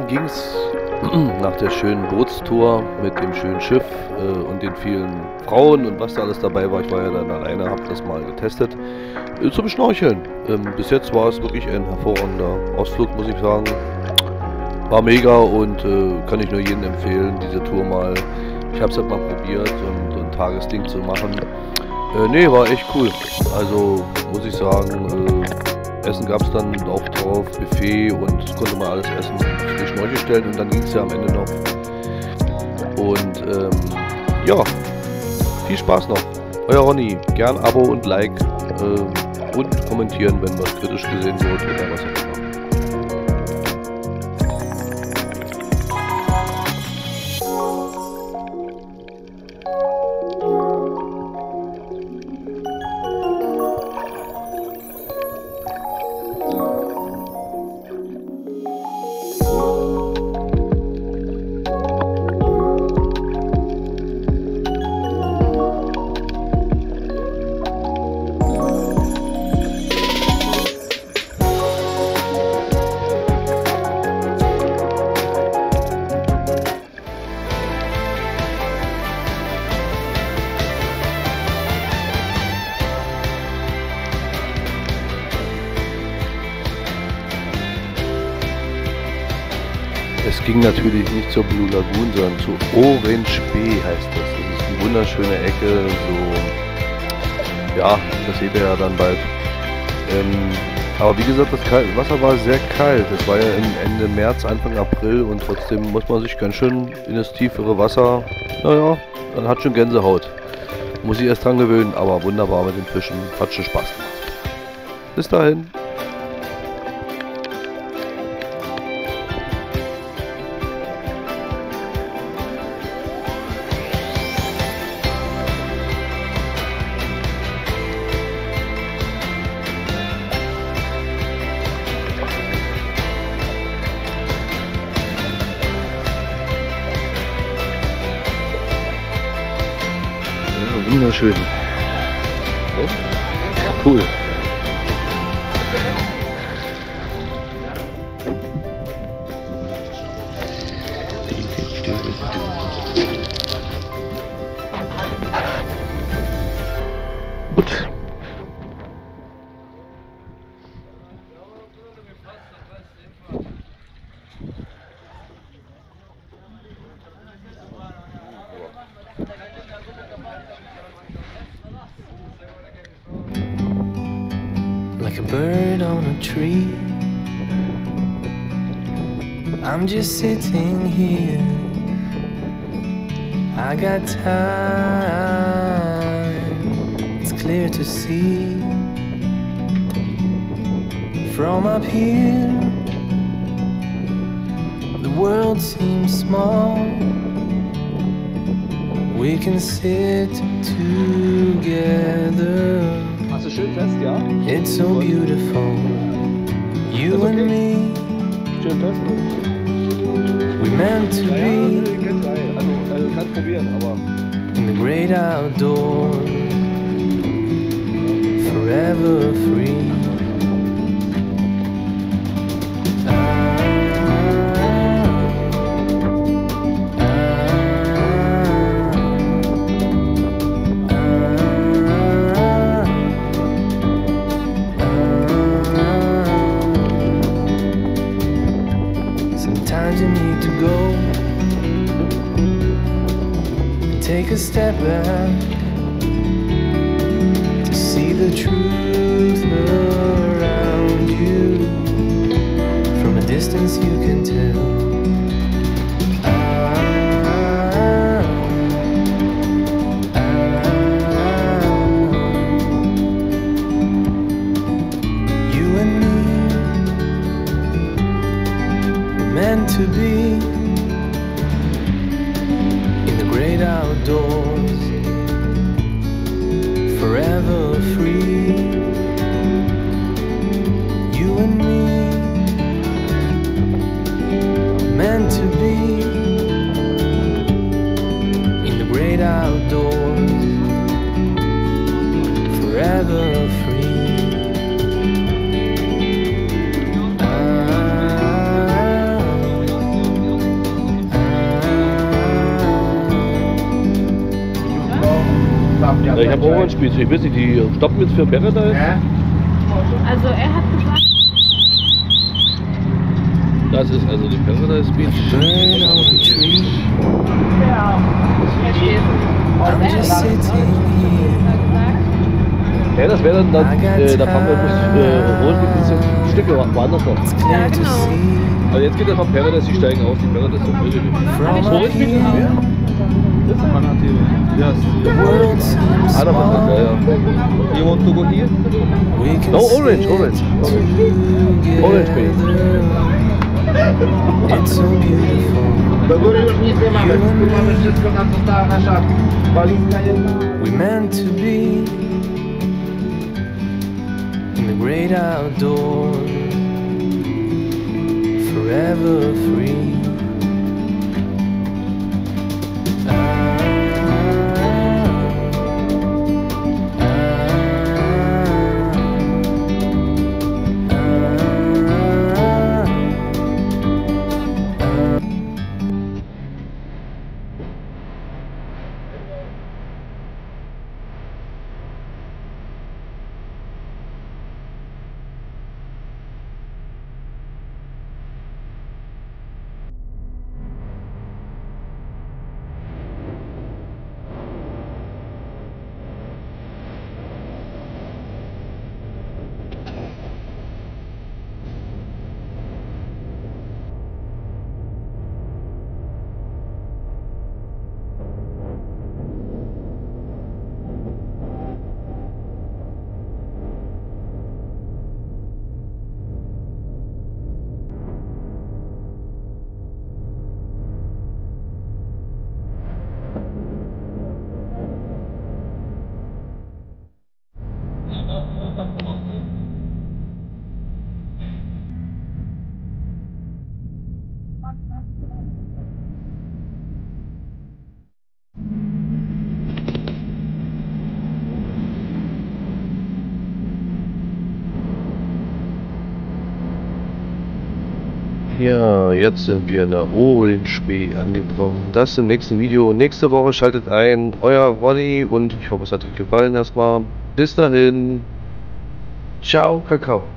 ging es nach der schönen Bootstour mit dem schönen Schiff und den vielen Frauen und was da alles dabei war. Ich war ja dann alleine, habe das mal getestet, zum Schnorcheln. Bis jetzt war es wirklich ein hervorragender Ausflug, muss ich sagen. War mega und kann ich nur jedem empfehlen, diese Tour mal. Ich habe es halt mal probiert, so ein Tagesding zu machen. Nee, war echt cool. Also muss ich sagen, Essen gab es dann auch drauf, Buffet und konnte man alles essen, die Schnorchel stellen und dann ging es ja am Ende noch. Und ja, viel Spaß noch. Euer Ronny, gern Abo und Like und kommentieren, wenn was kritisch gesehen wird oder was auch immer. Es ging natürlich nicht zur Blue Lagoon, sondern zu Orange Bay heißt das. Das ist eine wunderschöne Ecke, so, ja, das seht ihr ja dann bald. Aber wie gesagt, das Wasser war sehr kalt. Es war ja Ende März, Anfang April und trotzdem muss man sich ganz schön in das tiefere Wasser, naja, man hat schon Gänsehaut. Muss ich erst dran gewöhnen, aber wunderbar mit den Fischen, hat schon Spaß gemacht. Bis dahin. Wunderschön. Cool. Gut. Like a bird on a tree, I'm just sitting here. I got time, it's clear to see. From up here, the world seems small. We can sit together. Machst du schön fest, ja? It's so beautiful, you and me. Schön fest. We meant to be Also kannst probieren, aber in the great outdoors, forever free. Sometimes you need to go, take a step back to see the truth around you. From a distance you can tell. You and me, meant to be in the great outdoors, forever free. You and me, meant to be in the great outdoors, forever free. Ja, ich habe auch ein Spiel. Ich weiß nicht, die stoppen jetzt für Paradise. Also er hat gesagt, Das ist also die Paradise Beach. Bird on a tree. I'm just sitting here. Ja, das wäre dann, da fahren wir bis rund ein bisschen Stücke woanders noch. It's clear to genau. see Also jetzt geht das von Paradise, die steigen aus, die Paradise sind wirklich. from Wo ist die? here. Yes. The world seems Ah, da war das, ja, small. ja. You want to go here? We can No, orange, sit orange. together. Orange Bay. It's so beautiful. Do góry już nic nie mamy, tu mamy wszystko na co stała nasza walizka jedna. We meant to be in the great outdoors, forever free. Ja, jetzt sind wir in der Orange Bay angekommen. Das im nächsten Video. Nächste Woche schaltet ein. Euer Ronny und ich hoffe, es hat euch gefallen erstmal. Bis dahin. Ciao, Kakao.